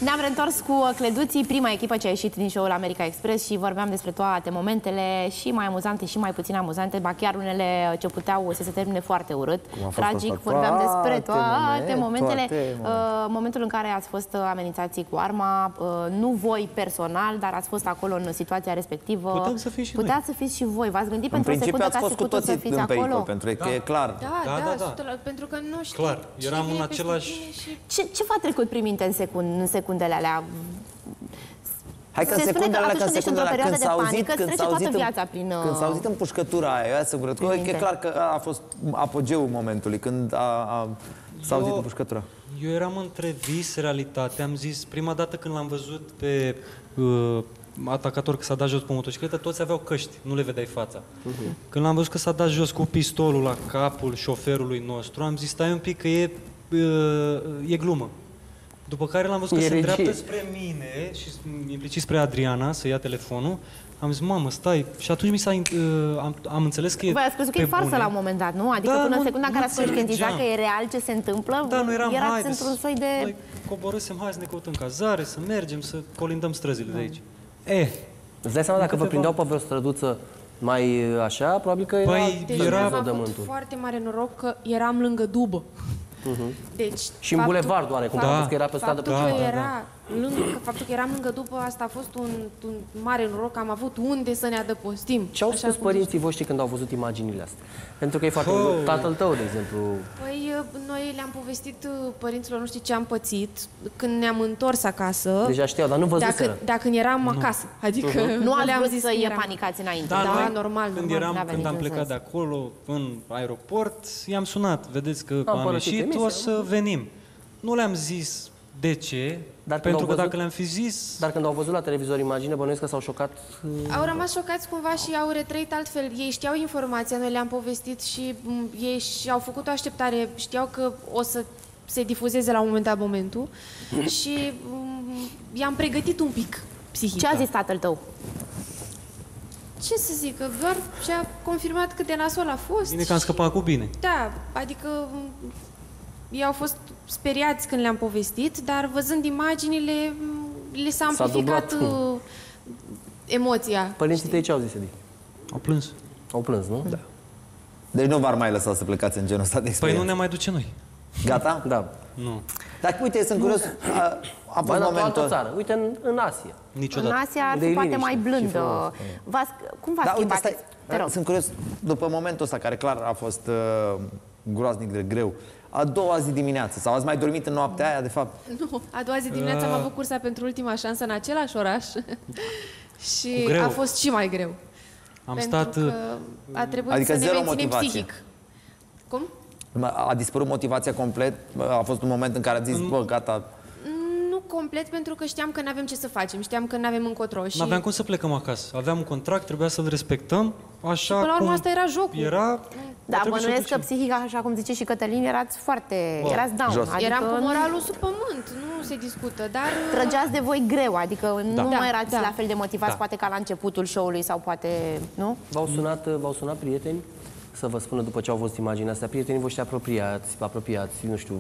Ne-am reîntors cu Cleduții, prima echipă ce a ieșit din show-ul America Express și vorbeam despre toate momentele și mai amuzante și mai puțin amuzante, ba chiar unele ce puteau să se termine foarte urât, tragic. Vorbeam despre toate momentele. Momentul în care ați fost amenințați cu arma, nu voi personal, dar ați fost acolo în situația respectivă. Putem să fim și noi. Puteți să fiți și voi. V-ați gândit pentru o secundă că ați putut să fiți acolo? Pentru că e clar. Da, pentru că nu știu. Clar, eram în același... Ce v-a trecut prin minte în secundele alea? Hai că în secundele alea, când s-a auzit împușcătura aia, eu asigur că e clar că a fost apogeul momentului, când s-a auzit împușcătura. Eu eram între vis, realitate. Am zis, prima dată când l-am văzut pe atacator că s-a dat jos pe motocicletă, toți aveau căști, nu le vedeai fața. Când l-am văzut că s-a dat jos cu pistolul la capul șoferului nostru, am zis, stai un pic că e glumă. După care l-am văzut că se îndreaptă spre mine și implicit spre Adriana să ia telefonul. Am zis, mamă, stai. Și atunci am înțeles că e. Voi ați crezut că e farsă la un moment dat, nu? Adică până în secunda în care ați conștientizat că e real ce se întâmplă, erați într-un soi de... Noi coborâsem, hai să ne căutăm cazare, să mergem, să colindăm străzile de aici. Îți dai seama dacă vă prindeau pe vreo străduță mai așa, probabil că era avut foarte mare noroc că eram lângă dubă. Deci, și în bulevard oarecum, că era pe stradă. Faptul că eram lângă după, asta a fost un mare noroc, am avut unde să ne adăpostim. Ce au spus părinții voștri când au văzut imaginile astea? Pentru că e foarte tatăl tău, de exemplu. Păi, noi le-am povestit părinților noștri ce am pățit când ne-am întors acasă. Deja știau, dar nu văzuseră. Dacă eram acasă. Adică nu le-am zis să panicați înainte. Da, normal. Când am plecat de acolo, în aeroport, i-am sunat. Vedeți că am ieșit, o să venim. Nu le-am zis de ce, pentru că dacă le-am fi zis... Dar când au văzut la televizor imagine, bănuiesc că s-au șocat? Au rămas șocați cumva și au retrăit altfel. Ei știau informația, noi le-am povestit și ei și-au făcut o așteptare. Știau că o să se difuzeze la un moment dat momentul și i-am pregătit un pic psihic. Ce a zis tatăl tău? Ce să zic, că doar și-a confirmat cât de nasol a fost. Bine că am scăpat cu bine. Da, adică... Ei au fost speriați când le-am povestit, dar văzând imaginile, le s-a amplificat emoția. Părinții tăi ce au zis, Edi? Au plâns. Au plâns, nu? Da. Deci nu v-ar mai lăsa să plecați în genul ăsta de experiență? Păi nu ne mai duce noi. Gata? Da. Nu. Dar uite, sunt curios, a fost momentul... țară. Uite, în Asia. Niciodată. În Asia ar fi poate mai blândă. Cum v-ați schimbat? Sunt curios, după momentul ăsta, care clar a fost groaznic de greu, a doua zi dimineață, sau ați mai dormit în noaptea aia, de fapt? Nu, a doua zi dimineața am avut cursa pentru ultima șansă în același oraș și a fost și mai greu. Am stat... a trebuit să ne menținem psihic. Cum? A dispărut motivația complet? A fost un moment în care ați zis, bă, gata... Nu complet, pentru că știam că nu avem ce să facem, știam că nu avem încotro. Nu aveam cum să plecăm acasă. Aveam un contract, trebuia să-l respectăm, așa și până la urmă asta era jocul. Da, bănuiesc că psihica, așa cum zice și Cătălin, erați foarte... erați down. Adică eram cu moralul sub pământ, nu se discută, dar... Trăgeați de voi greu, adică nu erați la fel de motivați, poate ca la începutul show-ului sau poate... nu? V-au sunat prieteni să vă spună după ce au văzut imaginea astea, prietenii voștri apropiați, nu știu,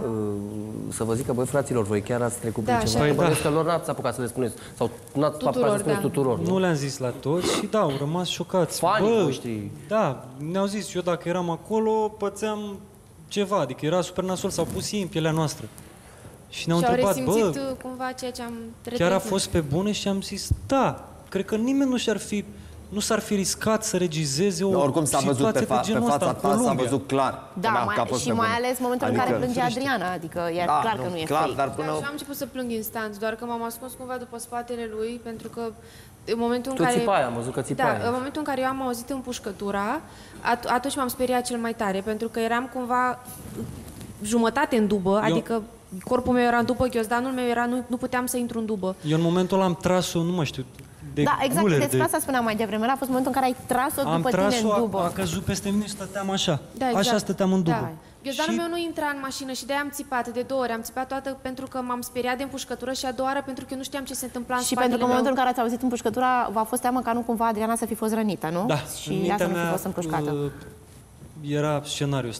să vă zică, băi, fraților, voi chiar ați trecut prin ceva. Păi bănuiesc că lor n-ați apucat să le spuneți, sau n-ați apucat să spuneți tuturor. Nu le-am zis la toți și au rămas șocați. Fanii voștri. Da, ne-au zis, eu dacă eram acolo, pățeam ceva, adică era super nasol, s-au pus ei în pielea noastră. Și ne-au întrebat, resimțit cumva ceea ce am trăit. Chiar a fost pe bune și am zis, da, cred că nimeni nu s-ar fi riscat să regizeze o situație de genul ăsta în Columbia. S-a văzut clar. Da, și mai ales momentul în care plânge Adriana, adică e clar că nu e fake. Da, și am început să plâng instant, doar că m-am ascuns cumva după spatele lui, pentru că în momentul în care... am văzut că țipai. Da, în momentul în care eu am auzit împușcătura, atunci m-am speriat cel mai tare, pentru că eram cumva jumătate în dubă, adică corpul meu era în dubă, ghiozdanul meu era, nu puteam să intru în dubă. Eu în momentul ăla am tras-o, nu mă știu, da, exact, despre asta spuneam mai devreme. A fost momentul în care ai tras-o după tine în dubă. A căzut peste mine și stăteam așa. Da, exact. Așa stăteam în dubă. Da. Ghiozdanul meu nu intra în mașină și de-aia am țipat de 2 ori. Am țipat toată pentru că m-am speriat de împușcătură și a doua oară pentru că nu știam ce se întâmpla în spatele meu. Și pentru că în momentul în care ați auzit împușcătura, v-a fost teamă ca nu cumva Adriana să fi fost rănită, nu? Da. Și ea să nu fi fost împușcată. Era scenariul ăsta.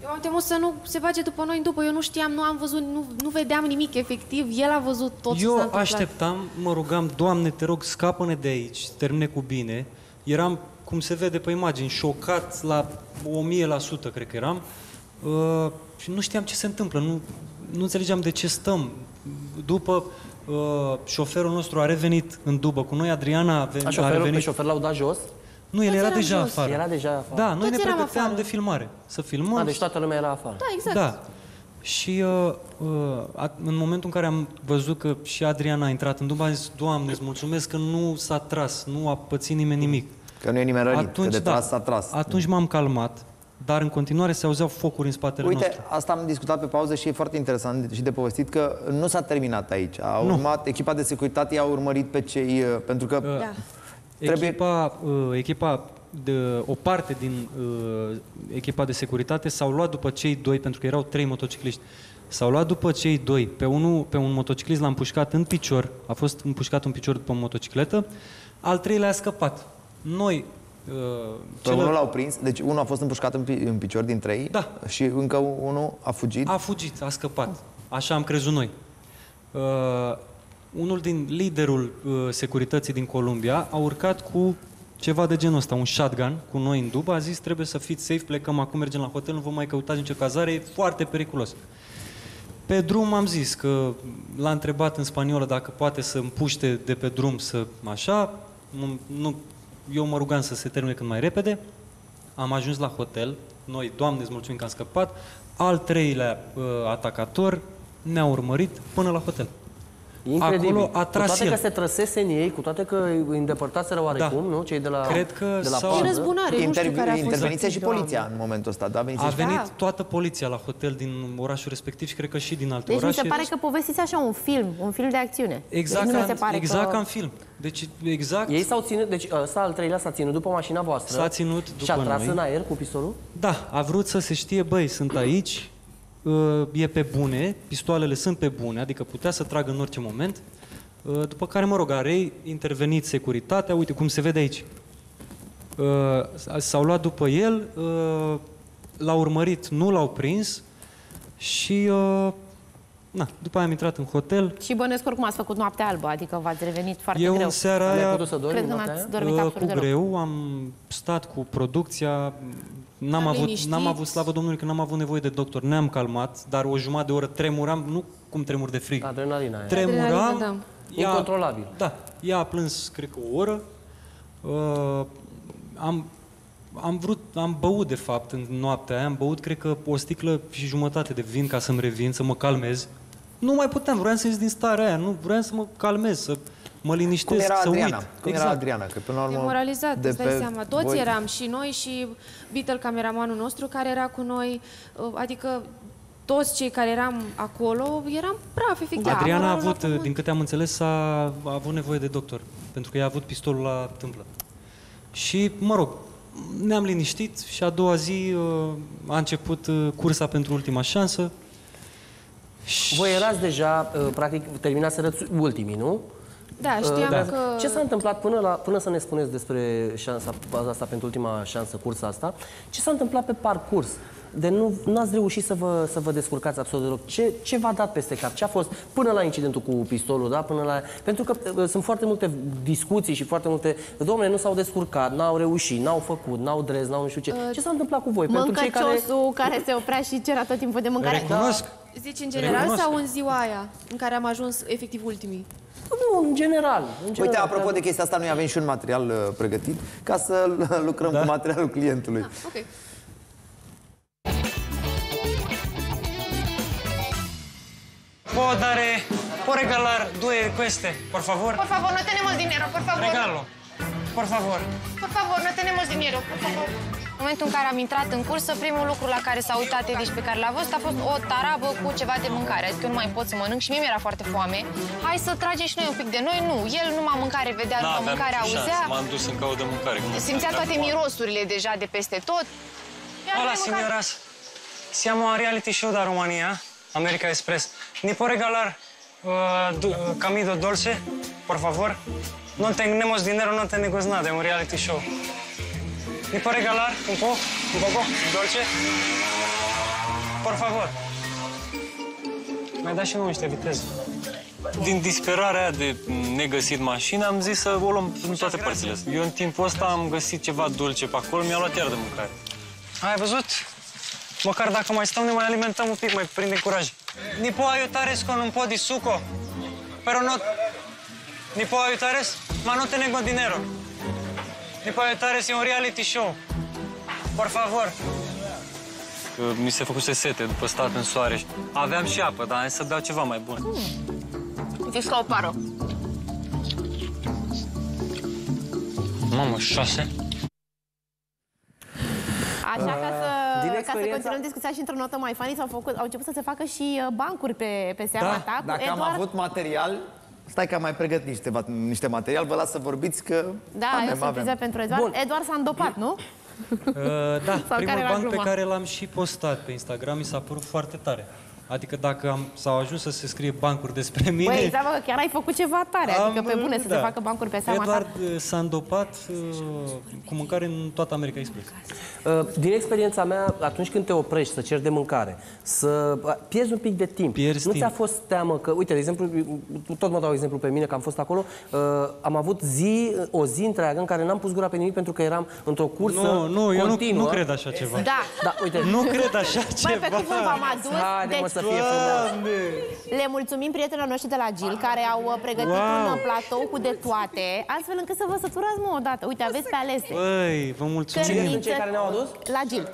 Eu am temut să nu se bage după noi în după. Eu nu știam, nu am văzut, nu vedeam nimic efectiv. El a văzut tot ce s-a întâmplat. Eu așteptam, mă rugam, Doamne, te rog, scapă-ne de aici, termine cu bine. Eram, cum se vede pe imagini, șocat la 1000%, cred că eram. Și nu știam ce se întâmplă, nu înțelegeam de ce stăm. După șoferul nostru a revenit în dubă cu noi, Adriana a revenit. Șofer l-au dat jos? Nu, el era deja afară. Era deja afară. Da, noi ne pregăteam de filmare. Să filmăm. Deci toată lumea era afară. Da, exact. Da. Și în momentul în care am văzut că și Adriana a intrat în dubă, am zis, Doamne, îți mulțumesc că nu s-a tras, nu a pățit nimeni nimic. Că nu e nimeni rănit, că de tras s-a tras. Atunci m-am calmat, dar în continuare se auzeau focuri în spatele nostru. Uite, asta am discutat pe pauză și e foarte interesant și de povestit că nu s-a terminat aici. Echipa de securitate i-a urmărit pe cei... Pentru că echipa o parte din echipa de securitate s-au luat după cei doi, pentru că erau 3 motocicliști. S-au luat după cei doi. Pe un motociclist l-a împușcat în picior, a fost împușcat în picior după o motocicletă, al treilea a scăpat. Noi... unul l-au prins, deci unul a fost împușcat în picior din 3 și încă unul a fugit? A fugit, a scăpat. Așa am crezut noi. Unul din liderul securității din Columbia a urcat cu ceva de genul ăsta, un shotgun, cu noi în dubă, a zis trebuie să fiți safe, plecăm acum, mergem la hotel, nu vă mai căutați nicio cazare, e foarte periculos. Pe drum am zis că l-a întrebat în spaniolă dacă poate să împuște de pe drum să așa, eu mă rugam să se termine cât mai repede, am ajuns la hotel, noi, Doamne, îți mulțumim că am scăpat, al treilea atacator ne-a urmărit până la hotel. Incredibil. Acolo a tras cu toate el. că se trăsese în ei, cu toate că îi îndepărtaseră oarecum, nu? Cei de la Cred că de la sau... răzbunare, nu știu care a fost. Interveniția și poliția în momentul ăsta, da? A venit toată poliția la hotel din orașul respectiv și cred că și din alte orașe. Deci mi se pare că povestiți așa un film de acțiune. Exact, deci ca în film. Deci exact. Ei s-au ținut, deci ăsta al treilea s-a ținut după mașina voastră. S-a ținut după și a tras noi. în aer cu pistolul? Da, a vrut să se știe, băi, sunt aici, e pe bune, pistoalele sunt pe bune, adică putea să tragă în orice moment. După care, mă rog, a intervenit securitatea, uite cum se vede aici. S-au luat după el, l-au urmărit, nu l-au prins și după aia am intrat în hotel. Și bănuiesc oricum ați făcut noaptea albă, adică v-ați revenit foarte greu. Eu în seara aia, cred că n-ați dormit absolut cu greu, am stat cu producția, n-am avut, slavă Domnului, că n-am avut nevoie de doctor, ne-am calmat, dar o jumătate de oră tremuram, nu cum tremur de frig. Adrenalina aia. Tremuram. Incontrolabil. Da, ea a plâns, cred că o oră. Am băut, de fapt, în noaptea aia, am băut, cred că, o sticlă și jumătate de vin ca să-mi revin, să mă calmez. Nu mai puteam, vreau să ies din starea aia, nu vreau să mă calmez, să mă liniștesc, să uit. Cum era Adriana? Că până la urmă, demoralizat, îți dai seama. Toți eram, și noi, și Beatle, cameramanul nostru, care era cu noi, adică toți cei care eram acolo eram praf, efectiv. Adriana a avut, din câte am înțeles, a avut nevoie de doctor, pentru că ea a avut pistolul la tâmplă. Și, mă rog, ne-am liniștit și a doua zi a început cursa pentru ultima șansă. Voi erați deja, practic, terminaseră ultimii, nu? Da, știam că... Ce s-a întâmplat până să ne spuneți despre șansa asta pentru ultima șansă, cursa asta? Ce s-a întâmplat pe parcurs? De nu ați reușit să vă descurcați absolut deloc. Ce v-a dat peste cap? Ce a fost până la incidentul cu pistolul, da? Pentru că sunt foarte multe discuții și foarte multe... Dom'le, nu s-au descurcat, n-au reușit, n-au făcut, n-au drez, n-au nu știu ce. Ce s-a întâmplat cu voi? Mâncăciosul care se oprea și cerea tot timpul de mâncare. Recunosc. Zici în general sau în ziua aia în care am ajuns efectiv ultimii? Nu, în general. Uite, apropo de chestia asta, noi avem și un material pregătit ca să lucrăm cu materialul clientului. Ok. Può regalar 2 queste, por favor? Por favor, no tenemos dinero, por favor. Regalo. Por favor. Por favor, no tenemos dinero, por favor. În momentul în care am intrat în cursă, primul lucru la care s-a uitat Edi și pe care l-a văzut a fost o tarabă cu ceva de mâncare. Adică eu nu mai pot să mănânc și mie mi-era foarte foame. Hai să tragem și noi un pic de noi. Nu, el numai mâncare vedea, numai mâncare auzea. M-am dus în caut de mâncare. Simțea toate mirosurile deja de peste tot. Hola, signoras. Siamo a reality show da Romania, America Express. Ni può regalar camido dolce, por favor? No tenemos dinero, no tenemos nada, es un reality show. ¿Me puede regalar un poco dolce? por favor. Mai dați și nouă niște viteză. Din disperarea aia de negăsit mașina, am zis să o luăm în toate părțile. Eu în timpul ăsta am găsit ceva dulce pe acolo, mi-a luat iar de mâncare. Ai văzut? Măcar dacă mai stăm, ne mai alimentăm un pic, mai prindem curaj. Ni può aiutare con un po' di succo? Pero no... Ni può aiutare? Ma non tengo dinero. Ni può aiutare, e un reality show. Por favor. Mi se făcuse sete după stat în soare. Aveam și apă, dar hai să beau ceva mai bun. Fiți ca o pară. Mamă, 6? Așa, ca să continuăm discuția și într-o notă mai funny, au început să se facă și bancuri pe seama ta. Dacă am avut material, stai că am mai pregătit niște material, vă las să vorbiți că da, e o surpriză pentru Eduard. Bun. Eduard s-a îndopat, nu? Da, primul banc pe care l-am și postat pe Instagram mi s-a părut foarte tare. Adică dacă s-au ajuns să se scrie bancuri despre mine... Băi, înseamnă că chiar ai făcut ceva tare, adică pe bune să se facă bancuri pe seama ta. Eduard s-a îndopat cu mâncare în toată America Express. Din experiența mea, atunci când te oprești să ceri de mâncare, să pierzi un pic de timp. Nu ți-a fost teamă că, uite, de exemplu, tot mă dau exemplu pe mine, că am fost acolo, am avut o zi întreagă în care n-am pus gura pe nimic pentru că eram într-o cursă continuă. Eu nu cred așa ceva. Da, uite. Nu cred așa ceva. Băi, pe cuvânt v-am adus, să fie frumos. Le mulțumim prietenilor noștri de la GIL care au pregătit un platou cu de toate, astfel încât să vă săturați mă odată. Uite, aveți pe alese. Băi, vă mulțumim. Cine sunt cei care ne-au adus? La GIL.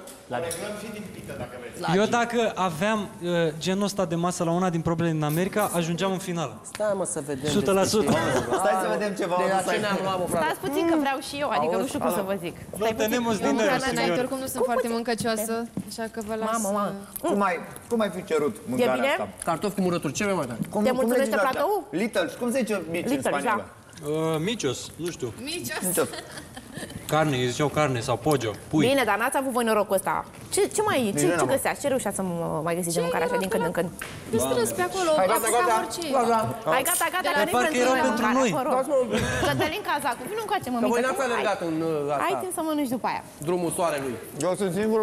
Eu dacă aveam genul ăsta de masă la una din problemele din America, ajungeam în final. Stai mă să vedem. 100%. Stai să vedem ceva. Stați puțin că vreau și eu, adică nu știu cum să vă zic. Nu tenemos dinero, señor. Oricum nu sunt foarte mâncăcioasă, așa că vă las. Mamă. Cum ai fi cerut mâncarea asta? Cartofi cu murături, ce mai tare? Te mulțumește platou? Little, cum se zice mici în spaniolă? Micios, nu știu. Micios. Carne, îi ziceau carne sau pollo, pui. Bine, dar n-ați avut voi norocul ăsta. Ce găseați? Ce reușeați să mai găsiți de mâncare așa din când în când? Distrăs pe acolo, apucam orice. Hai, gata, că parcă erau pentru noi. Cătălin Cazacu, vină încoace, mămică. Că voi n-ați alergat în asta. Hai timp să mănânci după aia. Drumul soarelui. Eu sunt singurul.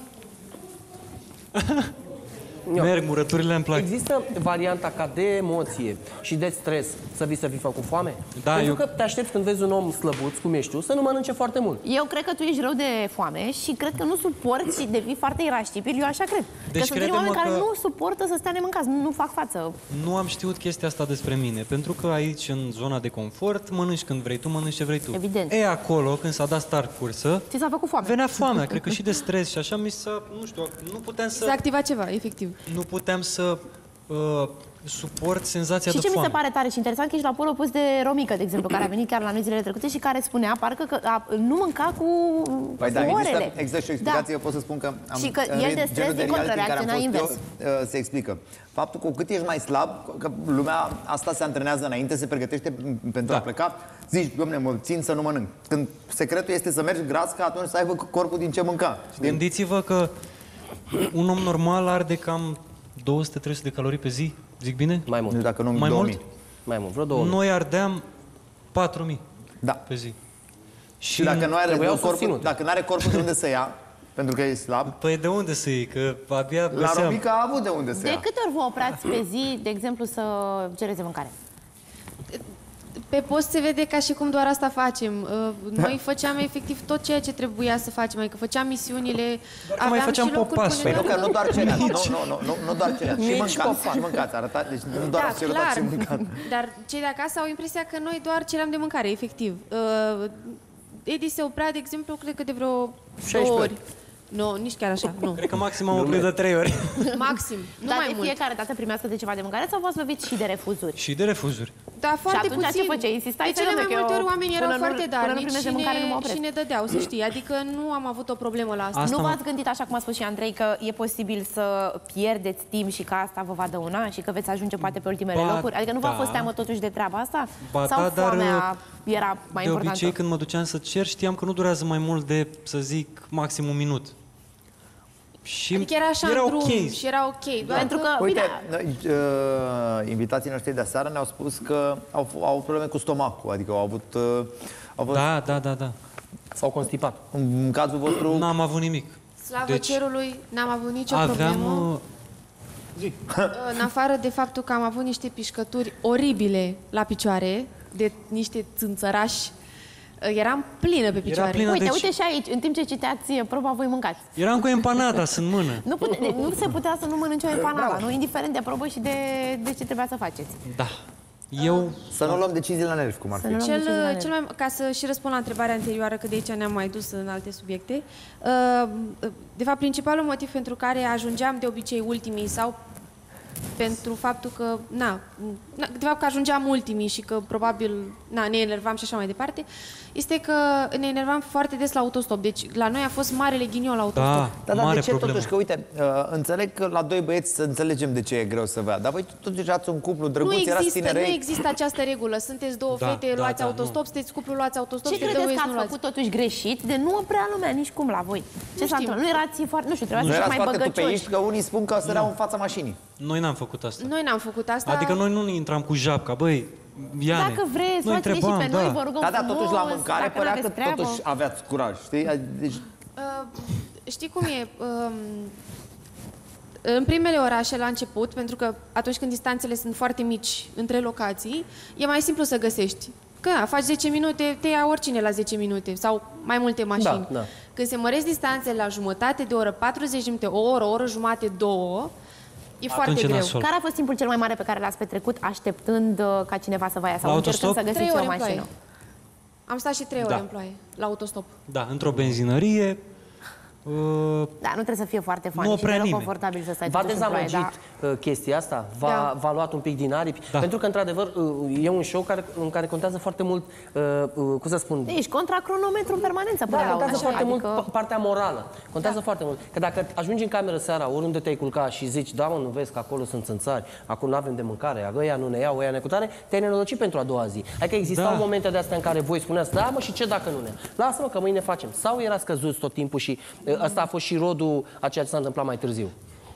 Merg, murăturile îmi plac. Există varianta ca de emoție și de stres să vii să fii făcut foame? Da, Pentru că te aștepți când vezi un om slăbuț, cum ești tu, să nu mănânce foarte mult. Eu cred că tu ești rău de foame și cred că nu suporți și devii foarte iraștibil. Eu așa cred. Deci că sunt oameni care nu suportă să stea nemâncați, nu fac față. Nu am știut chestia asta despre mine, pentru că aici, în zona de confort, mănânci când vrei tu, mănânci ce vrei tu. Evident. E acolo, când s-a dat start cursă, ți s-a făcut foame. Venea foamea, cred că și de stres și așa mi s-a, nu știu, nu puteam să... S-a activat ceva, efectiv. Nu puteam să suport senzația de foame. Și ce mi se pare tare și interesant că ești la pol opus de Romică, de exemplu, care a venit chiar la noi zilele trecute și care spunea parcă că nu mânca cu orele. Exact, și o explicație, eu pot să spun că și că el de stres din contră reacționa invers. Se explică. Faptul că cu cât ești mai slab, că lumea asta se antrenează înainte, se pregătește pentru a pleca, zici, dom'le, mă țin să nu mănânc. Când secretul este să mergi gras, că atunci să aibă corpul din ce mânca. Gândiți-vă că un om normal arde cam 200-300 de calorii pe zi, zic bine? Mai mult. Dacă nu, mai 2000. mult? Mai mult, vreo 2000. Noi ardeam 4000 pe zi. Și dacă nu are corpul, dacă nu are corpul de unde să ia, pentru că e slab. Păi de unde să iei? Că abia la Romica a avut de unde să ia. De câte ori vă oprați pe zi, de exemplu, să cereți de mâncare? Pe post se vede ca și cum doar asta facem. Noi făceam efectiv tot ceea ce trebuia să facem, adică făceam misiunile, mai făceam popas. Păi nu, că nu doar cereați, nu doar cereați, și mâncați, arătați, deci nu doar ați cerut, și mâncați. Dar cei de acasă au impresia că noi doar ceream de mâncare, efectiv. Edi se oprea, de exemplu, cred că de vreo 2 ori. Nu, nici chiar așa, nu. Cred că maxim am oprit de 3 ori. Maxim, nu dar mai de mult. fiecare dată primeați de ceva de mâncare sau v-ați lovit și de refuzuri? Și de refuzuri. Da, foarte puțin. Și atunci ce făceai? Insistai? De cele mai multe ori oamenii erau foarte darnici și ne dădeau, să știi. Adică nu am avut o problemă la asta. Nu v-ați gândit, așa cum a spus și Andrei, că e posibil să pierdeți timp și că asta vă va dăuna și că veți ajunge poate pe ultimele locuri? Adică nu v-a fost teamă totuși de treaba asta? Sau foamea era mai importantă? De obicei, când mă duceam să cer, știam că nu durează mai mult de, să zic, maxim un minut. Și adică era așa în drum și era ok. Pentru că, uite, invitații noștri de aseară ne-au spus că au probleme cu stomacul, adică au avut Da. S-au constipat. În cazul vostru... N-am avut nimic. Slavă cerului, n-am avut nicio problemă. În afară de faptul că am avut niște pișcături oribile la picioare, de niște țânțărași, eram plină pe picioare. Uite și aici, în timp ce citeați proba, voi mâncați. Eram cu empanada în mână. Nu se putea să nu mănânci o empanada, nu, indiferent de probă și de ce trebuia să faceți. Da. Să nu luăm decizii la nervi, cum ar fi. Ca să și răspund la întrebarea anterioară, că de aici ne-am mai dus în alte subiecte, de fapt, principalul motiv pentru care ajungeam de obicei ultimii sau pentru faptul că, de fapt că ajungeam ultimii și că probabil, ne enervam și așa mai departe, este că ne enervam foarte des la autostop. Deci la noi a fost marele ghinion la autostop. Dar de ce totuși? Că uite, înțeleg că la doi băieți să înțelegem de ce e greu să vă ia. Dar voi totuși ați un cuplu drăguț, erați tinerei. Nu există această regulă. Sunteți două fete, luați autostop, sunteți cuplu, luați autostop. Ce credeți că ați făcut totuși greșit de nu oprea lumea nici cum la voi? Ce s-a întâmplat? Nu erați foarte, nu știu, trebuia să fie mai băgăcioși. Că unii spun că săreau în fața mașinii. Noi n-am făcut asta. Noi n-am făcut asta. Adică noi nu intram cu japca, băi, Iane. Dacă vreți, luați-ne și pe noi, vă rugăm frumos. Totuși la mâncare părea că totuși aveați curaj, știi? Deci... Știi cum e? În primele orașe, la început, pentru că atunci când distanțele sunt foarte mici între locații, e mai simplu să găsești. Că faci 10 minute, te ia oricine la 10 minute sau mai multe mașini. Da. Când se măresc distanțele la jumătate de oră, 40 de minute, o oră jumate, două, e foarte greu. Care a fost timpul cel mai mare pe care l-ați petrecut așteptând ca cineva să vă ia sau încercând să găsiți o mașină? Am stat și 3 ore în ploaie, la autostop. Da, într-o benzinărie. Da, nu trebuie să fie foarte funny și deloc confortabil să stai totuși în ploaie. V-a dezamăgit chestia asta? V-a luat un pic din aripi? Pentru că, într-adevăr, e un show în care contează foarte mult, cum să spun... Ești contra cronometru în permanență până la urmă. Contează foarte mult partea morală. Contează foarte mult. Că dacă ajungi în cameră seara, oriunde te-ai culcat și zici, da, mă, nu vezi că acolo sunt țânțari, acolo nu avem de mâncare, ăia nu ne iau, ăia necutare, te-ai nenorocit pentru a doua zi. Adică existau momente de astea în care voi spuneați, da, mă, și ce dacă nu ne? Lasă-mă că mâine facem. Sau erați căzuți tot timpul și asta a fost și rodul a ceea ce s-a întâmplat mai târziu?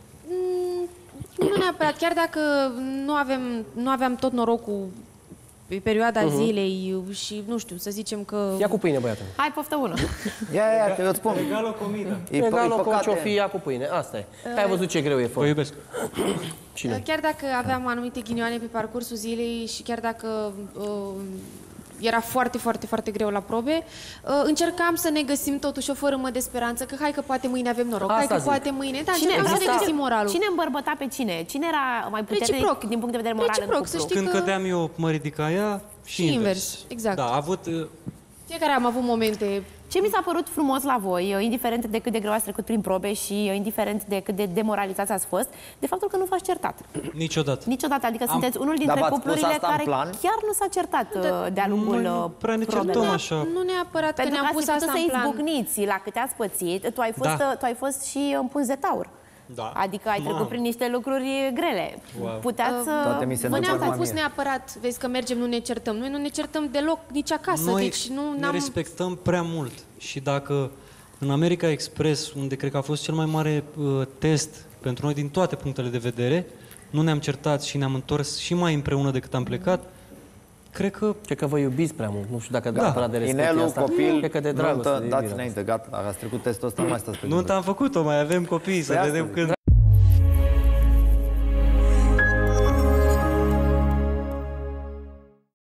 Nu neapărat. Chiar dacă nu aveam tot norocul pe perioada zilei și, nu știu, să zicem că... Ia cu pâine, băiatul. Hai, poftă bună. Ia, că eu îți spun. Egal o comidă. Egal o ciofie, ia cu pâine. Asta e. Ai văzut ce greu e fost. Vă iubesc. Chiar dacă aveam anumite ghinioane pe parcursul zilei și chiar dacă... era foarte, foarte, foarte greu la probe. Încercam să ne găsim totuși o formă de speranță, că hai că poate mâine avem noroc, hai că poate mâine... Da, încercam să ne găsim moralul. Cine îmbărbăta pe cine? Cine era mai puternic din punct de vedere moral în cuplu? Când cădeam eu, mă ridica ea și invers. Exact. Da, a avut... Fiecare am avut momente... Ce mi s-a părut frumos la voi, indiferent de cât de greu ați trecut prin probe și indiferent de cât de demoralizați ați fost, de faptul că nu v-ați certat. Niciodată. Niciodată. Adică sunteți unul dintre cuplurile care chiar nu s-a certat de-a lungul prea ne certăm așa. Nu neapărat că ne-am pus asta în plan. Pentru că ați putut să izbucniți la câte ați pățit, tu ai fost și în punzi de taur. Da. Adică ai trecut prin niște lucruri grele. Puteați să... Vă ne-am pus neapărat, vezi că mergem, nu ne certăm. Noi nu ne certăm deloc nici acasă. Noi deci ne respectăm prea mult. Și dacă în America Express, unde cred că a fost cel mai mare test pentru noi din toate punctele de vedere, nu ne-am certat și ne-am întors și mai împreună decât am plecat, cred că vă iubiți prea mult. Nu știu dacă neapărat de respect asta. Copil, cred că de dragoste. Dați înainte, gata, ați trecut testul ăsta, nu mai stați pe Nu am făcut-o, mai avem copii, să vedem când...